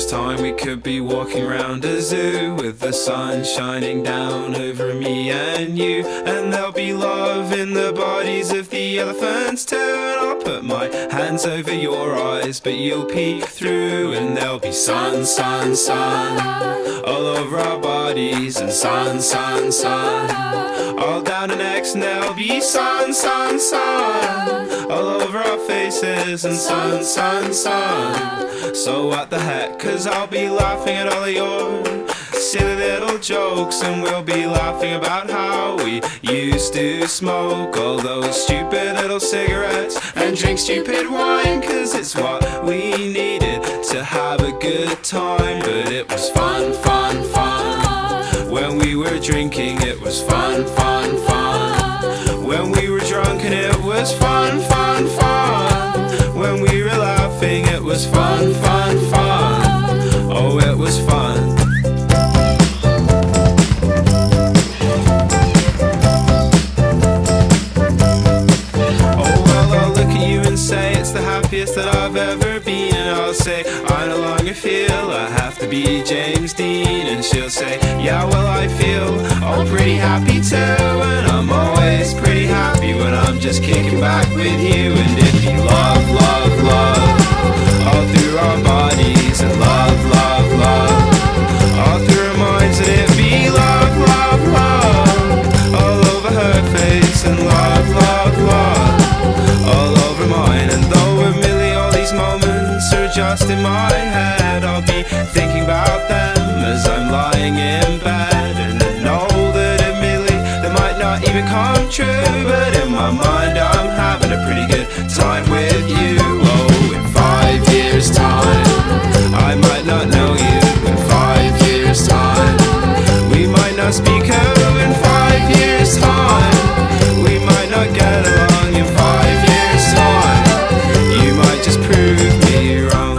years' time we could be walking around a zoo with the sun shining down over me and you, and there'll be love in the bodies of the elephants too. And I'll put my hands over your eyes, but you'll peek through, and there'll be sun, sun, sun all over our bodies, and sun, sun, sun all down our necks, and there'll be sun, sun, sun all over our faces, and sun, sun, sun. So what the heck, 'cause I'll be laughing at all of your silly little jokes, and we'll be laughing about how we used to smoke all those stupid little cigarettes and drink stupid wine, 'cause it's what we needed to have a good time. But it was fun, fun, fun when we were drinking. It was fun, fun, fun when we were drunk, and it was fun, fun, fun when we were laughing. It was fun, fun, fun. Oh, it was fun. Happiest that I've ever been, and I'll say I no longer feel I have to be James Dean, and she'll say yeah, well I feel all pretty happy too, and I'm always pretty happy when I'm just kicking back with you. And it'd be love, love, love all through our bodies, and love, love, love all through our minds, and it'd be love, love, love all over her face, and love, love, love all over mine. And though admittedly all these moments are just in my head, I'll be thinking about them as I'm lying in bed, and I know that admittedly they might not even come true, but in my mind I'm having a pretty good time with you. Oh, in 5 years' time I might not know you. In 5 years' time we might not speak. Oh, in 5 years' time we might not get along. In 5 years' time you might just prove me wrong.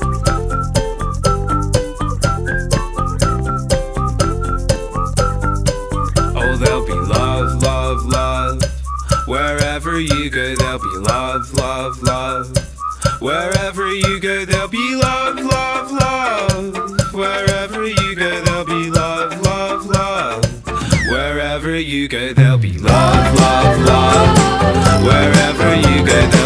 Oh, there'll be love, love, love wherever you go. There'll be love, love, love wherever you go. There'll be love, love, love wherever you go. There'll be love, love, love wherever you go. There'll be love, love, love wherever you go.